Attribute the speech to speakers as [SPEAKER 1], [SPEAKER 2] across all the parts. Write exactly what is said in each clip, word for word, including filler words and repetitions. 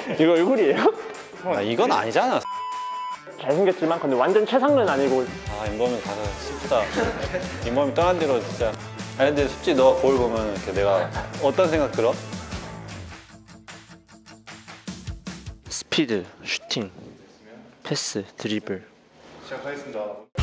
[SPEAKER 1] 이거 얼굴이에요?
[SPEAKER 2] 아, 이건 아니잖아.
[SPEAKER 1] 잘생겼지만 근데 완전 최상은 아니고.
[SPEAKER 2] 아, 인범이 가서 슬프다. 인범이 떠난 뒤로 진짜. 아니 근데 솔직히 너 거울 보면 이렇게 내가 어떤 생각 들어?
[SPEAKER 1] 스피드, 슈팅, 패스, 드리블.
[SPEAKER 3] 시작하겠습니다.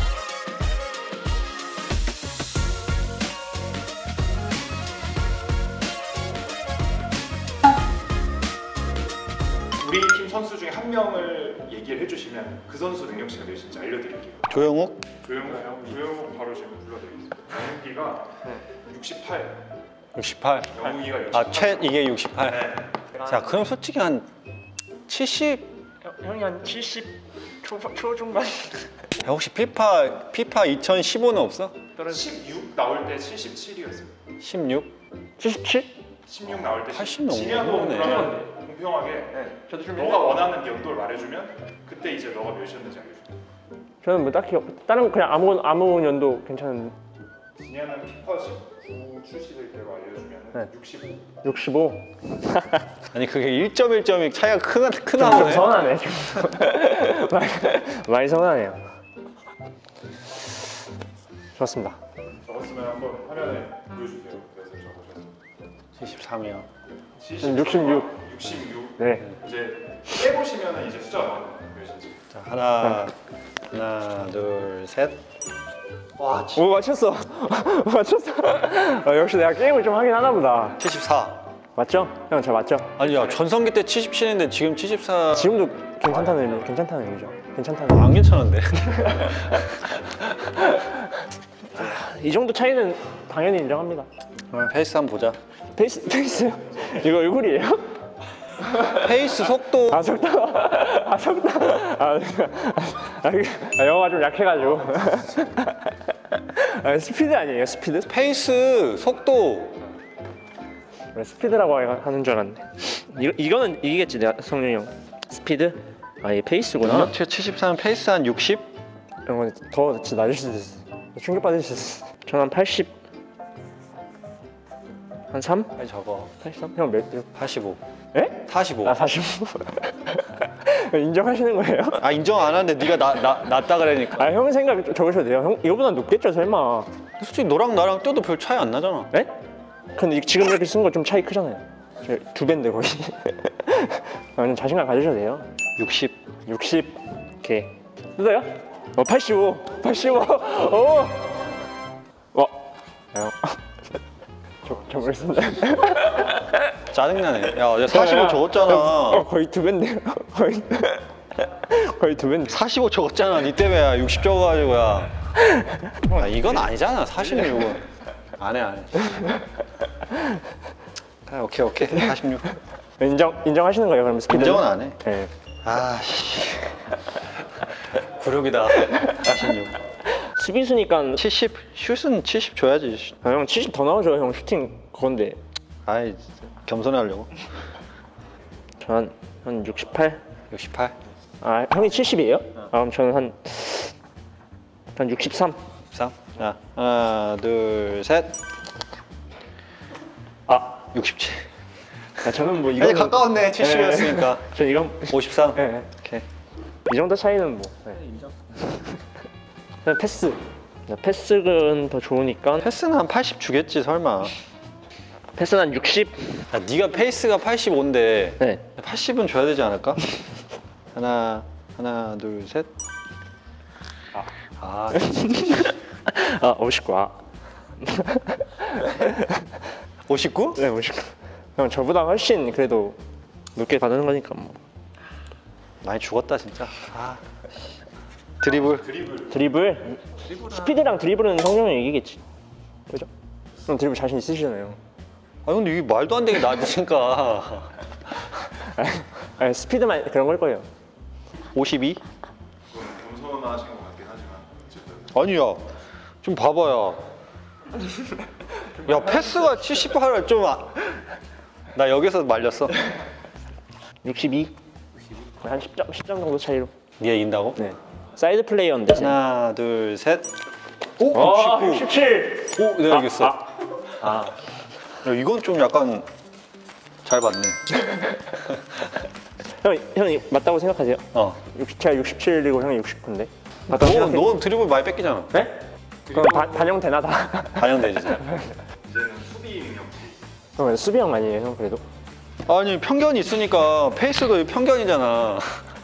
[SPEAKER 3] 우리 팀 선수 중에 한 명을 얘기를 해주시면 그 선수 능력치가 몇인지 알려드릴게요.
[SPEAKER 2] 조영욱?
[SPEAKER 3] 조영욱요? 조영욱 바로 지금 불러드리겠습니다. 영욱이가 육십팔.
[SPEAKER 2] 육십팔.
[SPEAKER 3] 영욱이가 육십팔.
[SPEAKER 2] 아, 최 이게 육십팔.
[SPEAKER 3] 네.
[SPEAKER 2] 자, 그럼 솔직히 한 칠십.
[SPEAKER 1] 형, 형이 한 칠십 초, 초중반.
[SPEAKER 2] 야, 혹시 피파 피파 이천십오는 없어?
[SPEAKER 3] 십육 나올 때 칠십칠이었어요.
[SPEAKER 2] 십육?
[SPEAKER 1] 칠십칠?
[SPEAKER 3] 십육 나올 때
[SPEAKER 2] 팔십 넘는
[SPEAKER 3] 지면
[SPEAKER 2] 거네.
[SPEAKER 3] 그러면 공평하게
[SPEAKER 1] 네. 저도 좀
[SPEAKER 3] 너가 원하는 연도를 말해주면 그때 이제 너가 몇이었는지 알려줘.
[SPEAKER 1] 저는 뭐 딱히 다른 그냥 아무 아무 연도 괜찮은.
[SPEAKER 3] 진야는 피파 십구 출시될 때로 알려주면
[SPEAKER 1] 네.
[SPEAKER 3] 육십오.
[SPEAKER 1] 육십오.
[SPEAKER 2] 아니 그게 일 점 일 점이 차이가 크나 크나
[SPEAKER 1] 좀
[SPEAKER 2] 보네.
[SPEAKER 1] 서운하네. 많이, 많이 서운하네요. 좋습니다.
[SPEAKER 3] 적었으면 한번 화면에 보여주세요. 그래서 적으셨습니다.
[SPEAKER 2] 칠십삼이요.
[SPEAKER 1] 육십육.
[SPEAKER 3] 육십육.
[SPEAKER 1] 네.
[SPEAKER 3] 이제 빼보시면 이제 숫자가 나와요. 몇인지.
[SPEAKER 2] 자, 하나 하나 둘 셋. 와,
[SPEAKER 1] 오 맞췄어. 맞췄어. 아, 역시 내가 게임을 좀 하긴 하나 보다.
[SPEAKER 2] 칠십사.
[SPEAKER 1] 맞죠? 형 잘 맞죠?
[SPEAKER 2] 아니야, 전성기 때 칠십칠인데 지금 칠십사.
[SPEAKER 1] 지금도 괜찮다는 의미, 괜찮다는 의미죠. 괜찮다는 의미.
[SPEAKER 2] 안 괜찮은데.
[SPEAKER 1] 이 정도 차이는 당연히 인정합니다.
[SPEAKER 2] 그럼 페이스 한번 보자.
[SPEAKER 1] 페이스, 페이스. 이거 얼굴이에요?
[SPEAKER 2] 페이스 속도.
[SPEAKER 1] 아 속도. 아 속도. 아, 아, 아 영어가 좀 약해가지고. 아, 스피드 아니에요? 스피드?
[SPEAKER 2] 페이스 속도.
[SPEAKER 1] 왜 스피드라고 하는 줄 알았네. 이거 이거는 이기겠지 내가 성룡이 형. 스피드? 아, 얘 페이스구나.
[SPEAKER 2] 능력치 칠십사면 페이스 한 육십?
[SPEAKER 1] 형은 더 진짜 낮을 수도 있어. 충격 받을 수 있어. 저는 한 팔십. 한 삼?
[SPEAKER 2] 빨리 적어.
[SPEAKER 1] 팔십삼? 형 몇?
[SPEAKER 2] 팔십오.
[SPEAKER 1] 에?
[SPEAKER 2] 사십오.
[SPEAKER 1] 아 사십오. 인정하시는 거예요?
[SPEAKER 2] 아, 인정 안 하는데 네가 나, 나, 낮다 그러니까.
[SPEAKER 1] 아 형 생각 적으셔도 돼요. 형 이거보다 높겠죠 설마.
[SPEAKER 2] 솔직히 너랑 나랑 뛰어도 별 차이 안 나잖아.
[SPEAKER 1] 에? 근데 지금 이렇게 쓴 거 좀 차이 크잖아요. 저 두 배인데 거의. 아, 자신감 가지셔도 돼요.
[SPEAKER 2] 육십.
[SPEAKER 1] 육십. 오케이. 뜯어요? 어 팔십오. 팔십오. 오. 와. 형. 저 적겠습니다.
[SPEAKER 2] 짜증나네. 야, 어제 사십오 적었잖아.
[SPEAKER 1] 어, 거의 두 배인데요. 거의 거의 두 배인데.
[SPEAKER 2] 사십오 적었잖아. 니 때문에 육십 적어가지고 야. 야, 이건 아니잖아. 사십육은. 안 해, 안 해. 아, 오케이, 오케이. 사십육.
[SPEAKER 1] 인정 인정하시는 거예요, 그럼 스피드?
[SPEAKER 2] 인정은 안 해.
[SPEAKER 1] 네.
[SPEAKER 2] 아, 씨. 굴욕이다. 사십육.
[SPEAKER 1] 수비수니까
[SPEAKER 2] 칠십. 슛은 칠십 줘야지.
[SPEAKER 1] 아, 형 칠십 더 나오죠, 형 슈팅 그건데.
[SPEAKER 2] 아이, 겸손하려고.
[SPEAKER 1] 저는 한 육십팔.
[SPEAKER 2] 육십팔.
[SPEAKER 1] 아, 형이 칠십이에요? 아, 그럼 저는 한 한 육십삼.
[SPEAKER 2] 육십삼. 자, 하나, 둘, 셋.
[SPEAKER 1] 아,
[SPEAKER 2] 육십칠.
[SPEAKER 1] 아 저는 뭐 이거
[SPEAKER 2] 아니, 가까웠네. 칠십이었으니까.
[SPEAKER 1] 저 이건
[SPEAKER 2] 오십삼.
[SPEAKER 1] 예, 예.
[SPEAKER 2] 오케이.
[SPEAKER 1] 이 정도 차이는 뭐. 네. 인정. 패스. 패스는 더 좋으니까
[SPEAKER 2] 패스는 한 팔십 주겠지, 설마.
[SPEAKER 1] 패스는 한 육십.
[SPEAKER 2] 야, 네가 페이스가 팔십오인데
[SPEAKER 1] 네.
[SPEAKER 2] 팔십은 줘야 되지 않을까? 하나, 하나, 둘, 셋.
[SPEAKER 1] 아,
[SPEAKER 2] 아,
[SPEAKER 1] 아 오십구. 아.
[SPEAKER 2] 오십구?
[SPEAKER 1] 네, 오십구. 형 저보다 훨씬 그래도 높게 받는 거니까 뭐.
[SPEAKER 2] 많이 죽었다 진짜. 아, 드리블.
[SPEAKER 3] 드리블.
[SPEAKER 1] 드리블. 스피드랑 드리블은 성룡이 이기겠지. 그죠? 그럼 드리블 자신 있으시잖아요.
[SPEAKER 2] 아 근데 이게 말도 안 되게 낮으니까.
[SPEAKER 1] 아니, 스피드만 그런 걸 거예요.
[SPEAKER 2] 오십이?
[SPEAKER 3] 그건 겸손하신 것 같긴 하지만 어쨌든.
[SPEAKER 2] 아니야. 좀 봐봐요. 야, 패스가 칠십팔을 좀. 아... 나 여기서 말렸어.
[SPEAKER 1] 육십이. 한 십 점, 십 점 정도 차이로.
[SPEAKER 2] 니가 이긴다고?
[SPEAKER 1] 네. 사이드 플레이어인데.
[SPEAKER 2] 하나, 둘, 셋. 오,
[SPEAKER 1] 어,
[SPEAKER 2] 육십구.
[SPEAKER 1] 육십칠.
[SPEAKER 2] 오, 내가 이겼어.
[SPEAKER 1] 아, 아.
[SPEAKER 2] 야, 이건 좀 약간 잘 봤네.
[SPEAKER 1] 형, 형이 맞다고 생각하세요?
[SPEAKER 2] 어.
[SPEAKER 1] 육십, 제가 육십칠이고 형이 육십구인데. 맞다고
[SPEAKER 2] 너,
[SPEAKER 1] 생각해?
[SPEAKER 2] 너 드리블 많이 뺏기잖아.
[SPEAKER 1] 네? 그럼 반, 반영되나 다?
[SPEAKER 2] 반영되지. 진짜.
[SPEAKER 3] 이제는 수비 능력.
[SPEAKER 1] 그러면 수비형 아니에요 형 그래도?
[SPEAKER 2] 아니 평견이 있으니까 페이스도 평견이잖아.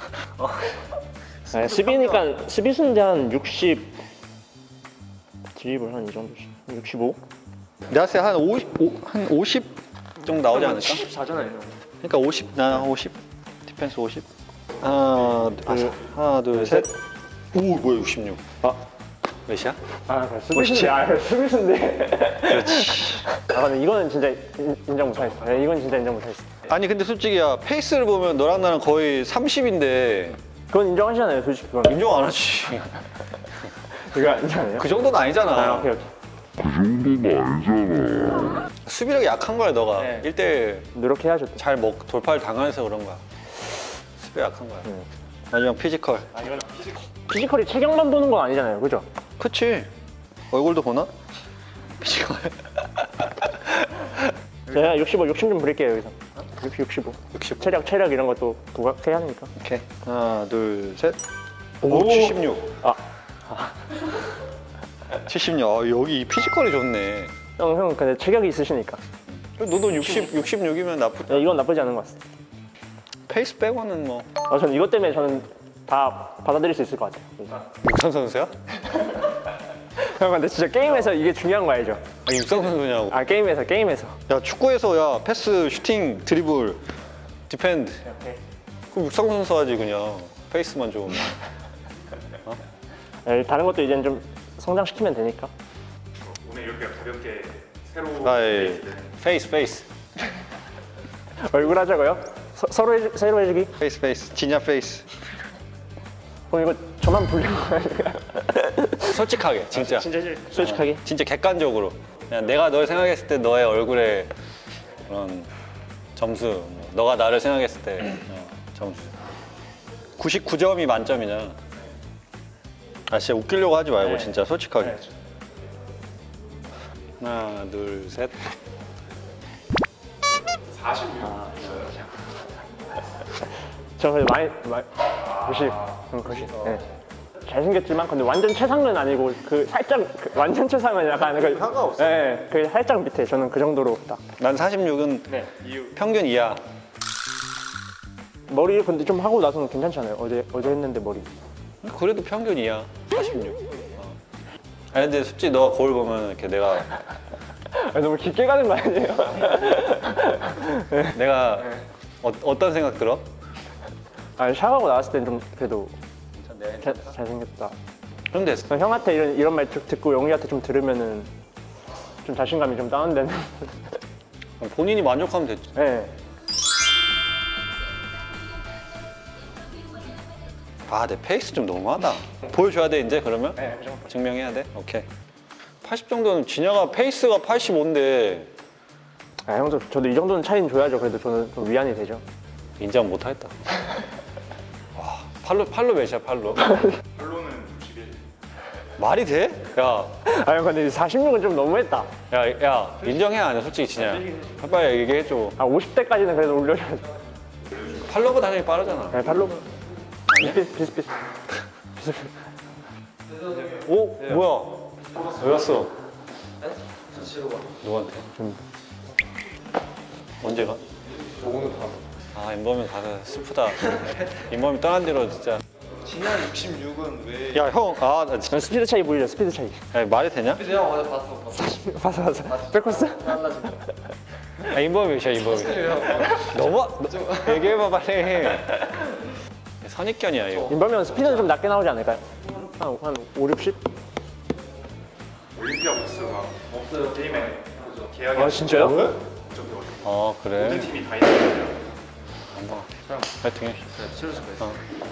[SPEAKER 1] 아, 수비니까 수비수인데 한 육십 드리블 한 이 정도 육십오?
[SPEAKER 2] 내가 봤을 때 한 오십, 한 오십 정도 나오지 않을까?
[SPEAKER 1] 칠십사잖아요
[SPEAKER 2] 그러니까 오십, 나 오십, 디펜스 오십. 하나, 둘, 하나, 둘, 셋. 오, 뭐야 육십육.
[SPEAKER 1] 아,
[SPEAKER 2] 몇이야?
[SPEAKER 1] 아 수비수인데 아 수비수인데
[SPEAKER 2] 그렇지.
[SPEAKER 1] 아 근데 이거는 진짜 인, 인정 못하겠어. 네, 이건 진짜 인정 못하겠어.
[SPEAKER 2] 아니 근데 솔직히 야 페이스를 보면 너랑 나랑 거의 삼십인데
[SPEAKER 1] 그건 인정하시잖아요 솔직히 그건.
[SPEAKER 2] 인정 안 하지.
[SPEAKER 1] 그거 인정해요?
[SPEAKER 2] 그 정도는 아니잖아.
[SPEAKER 1] 아 오케이 오케이.
[SPEAKER 2] 수비력이 약한 거야 너가.
[SPEAKER 1] 네.
[SPEAKER 2] 일 대
[SPEAKER 1] 노력해야죠 또.
[SPEAKER 2] 잘 먹, 돌파를 당해서 그런 거야. 수비 약한 거야.
[SPEAKER 1] 음.
[SPEAKER 2] 마지막 피지컬.
[SPEAKER 3] 아 이건 피지컬.
[SPEAKER 1] 피지컬이 체격만 보는 건 아니잖아요 그죠?
[SPEAKER 2] 그치. 얼굴도 보나? 피지컬.
[SPEAKER 1] 제가 육십오, 육십 좀 부릴게요 여기서. 육십, 육십오.
[SPEAKER 2] 육십.
[SPEAKER 1] 체력, 체력 이런 것도 부각해야 하니까.
[SPEAKER 2] 오케이. 하나, 둘, 셋.
[SPEAKER 1] 오.
[SPEAKER 2] 오, 칠십육.
[SPEAKER 1] 아,
[SPEAKER 2] 칠십육. 아, 여기 이 피지컬이 좋네.
[SPEAKER 1] 형, 형 근데 체격이 있으시니까.
[SPEAKER 2] 너도 육십, 육십육이면 나쁘.
[SPEAKER 1] 네, 이건 나쁘지 않은 것 같습니다.
[SPEAKER 2] 페이스 빼고는 뭐.
[SPEAKER 1] 아, 저는 이것 때문에 저는 다 받아들일 수 있을 것 같아요.
[SPEAKER 2] 육상 선수야?
[SPEAKER 1] 형 근데 진짜 게임에서 이게 중요한 거 알죠?
[SPEAKER 2] 아, 육상 선수냐고.
[SPEAKER 1] 아 게임에서 게임에서.
[SPEAKER 2] 야, 축구에서 야, 패스, 슈팅, 드리블, 디펜드. 그럼 육상 선수 하지 그냥. 페이스만 좋으면.
[SPEAKER 1] 네, 다른 것도 이제는 좀 성장시키면 되니까.
[SPEAKER 3] 오늘 이렇게 가볍게 새로
[SPEAKER 2] 아이, 페이스, 페이스.
[SPEAKER 1] 얼굴 하자고요? 서, 서로 해주, 새로 해주기?
[SPEAKER 2] 페이스, 페이스. 진야 페이스.
[SPEAKER 1] 그럼 이거 저만 불리는 거 아니야?
[SPEAKER 2] 솔직하게, 진짜.
[SPEAKER 1] 진짜 솔직하게?
[SPEAKER 2] 진짜 객관적으로. 그냥 내가 널 생각했을 때 너의 얼굴에 그런 점수, 뭐, 너가 나를 생각했을 때 어, 점수. 구십구 점이 만점이냐. 아 진짜 웃기려고 하지 말고
[SPEAKER 1] 네.
[SPEAKER 2] 진짜 솔직하게.
[SPEAKER 1] 네.
[SPEAKER 2] 하나, 둘, 셋.
[SPEAKER 3] 사십육.
[SPEAKER 1] 저 근데 많이 많이 구십, 응, 구십. 네. 잘생겼지만 근데 완전 최상은 아니고 그 살짝 그 완전 최상은 약간 그
[SPEAKER 3] 상관없어요.
[SPEAKER 1] 네, 그 살짝 밑에 저는 그 정도로 딱.
[SPEAKER 2] 난 사십육은
[SPEAKER 1] 네.
[SPEAKER 3] 이유.
[SPEAKER 2] 평균 이하.
[SPEAKER 1] 머리 근데 좀 하고 나서는 괜찮잖아요. 어제 어제 했는데 머리.
[SPEAKER 2] 그래도 평균 이하. 사십육. 어. 아니 근데 솔직히 너가 거울 보면 이렇게 내가
[SPEAKER 1] 아, 너무 깊게 가는 거 아니에요?
[SPEAKER 2] 내가 어, 어떤 생각 들어?
[SPEAKER 1] 아 샤워하고 나왔을 땐 좀 그래도 자, 잘생겼다.
[SPEAKER 2] 그럼 됐어.
[SPEAKER 1] 형한테 이런 이런 말 쭉 듣고 영희한테 좀 들으면은 좀 자신감이 좀 다운되는.
[SPEAKER 2] 본인이 만족하면 됐지.
[SPEAKER 1] 네.
[SPEAKER 2] 아, 내 페이스 좀 너무하다. 보여줘야 돼 이제 그러면?
[SPEAKER 1] 네, 그 정도.
[SPEAKER 2] 증명해야 돼? 오케이. 팔십 정도는 진야가 페이스가 팔십오인데
[SPEAKER 1] 아 형도 저도 이 정도는 차이는 줘야죠. 그래도 저는 좀 위안이 되죠.
[SPEAKER 2] 인정 못하겠다. 와, 팔로 팔로 몇이야 팔로?
[SPEAKER 3] 결론은 구십일.
[SPEAKER 2] 말이 돼? 야,
[SPEAKER 1] 아 형 근데 사십육은 좀 너무했다.
[SPEAKER 2] 야, 야, 인정해 안 해? 솔직히 진야. 빨리 얘기해줘.
[SPEAKER 1] 아 오십 대까지는 그래도 올려줘야죠.
[SPEAKER 2] 팔로가 당연히 빠르잖아.
[SPEAKER 1] 네, 발로. 비슷 비슷 비슷.
[SPEAKER 2] 오, 뭐야? 왜 왔어? 누구한테? 언제 가? 아, 인범이 가서 슬프다. 인범이 떠난 뒤로 진짜.
[SPEAKER 4] 진야 육십육은 왜?
[SPEAKER 2] 야, 형, 아, 나 진짜.
[SPEAKER 1] 스피드 차이 보이죠? 스피드 차이.
[SPEAKER 2] 야, 말이 되냐?
[SPEAKER 4] 내가 어제 봤어. 봤어.
[SPEAKER 1] 봤어 봤어. 백코스?
[SPEAKER 2] 아, 인범이 몇이야, 인범이? 너무, 너, 얘기해봐, 빨리. 선입견이야, 이거.
[SPEAKER 1] 인범이 형 스피드는 좀 낮게 나오지 않을까요? 한, 한 오, 육십?
[SPEAKER 3] 올림피아 복수가 없어요. 게임에 계약이
[SPEAKER 1] 아 진짜요?
[SPEAKER 3] 적혀가지고
[SPEAKER 2] 어, 그래.
[SPEAKER 3] 모든 팀이 다 있는 거예요.
[SPEAKER 2] 한번 파이팅 해. 어.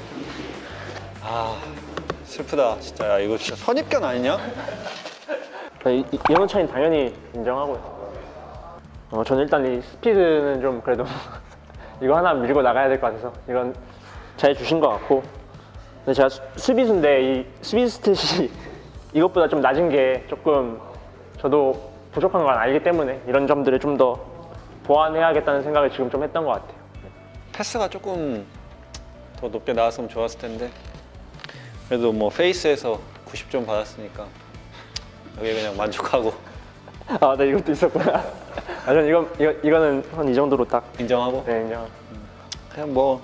[SPEAKER 2] 아, 슬프다. 진짜. 야, 이거 진짜 선입견 아니냐?
[SPEAKER 1] 이, 이, 이런 차이는 당연히 인정하고요. 어, 저는 일단 이 스피드는 좀 그래도 이거 하나 밀고 나가야 될 것 같아서 이건 잘 주신 것 같고, 근데 제가 수, 수비수인데 이 수비 스탯이 이것보다 좀 낮은 게 조금 저도 부족한 건 알기 때문에 이런 점들을 좀 더 보완해야겠다는 생각을 지금 좀 했던 것 같아요.
[SPEAKER 2] 패스가 조금 더 높게 나왔으면 좋았을 텐데 그래도 뭐 페이스에서 구십 점 받았으니까 여기 그냥 만족하고
[SPEAKER 1] 아, 네, 이것도 있었구나. 아, 전 이거, 이거, 이거는 한 이 정도로 딱.
[SPEAKER 2] 인정하고
[SPEAKER 1] 네, 인정.
[SPEAKER 2] 그냥 뭐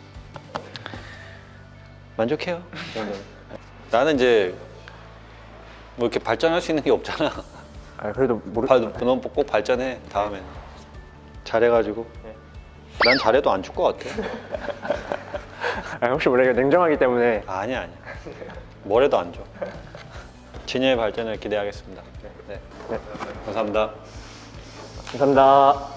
[SPEAKER 2] 만족해요. 이 정도는. 나는 이제 뭐 이렇게 발전할 수 있는 게 없잖아.
[SPEAKER 1] 아, 그래도 모르.
[SPEAKER 2] 너꼭 발전해 다음에 잘해가지고. 난 잘해도 안 줄 것 같아.
[SPEAKER 1] 아, 혹시 모르게 냉정하기 때문에.
[SPEAKER 2] 아니야 아니야. 뭐래도 안 줘. 진여의 발전을 기대하겠습니다. 네.
[SPEAKER 1] 네.
[SPEAKER 2] 감사합니다.
[SPEAKER 1] 감사합니다.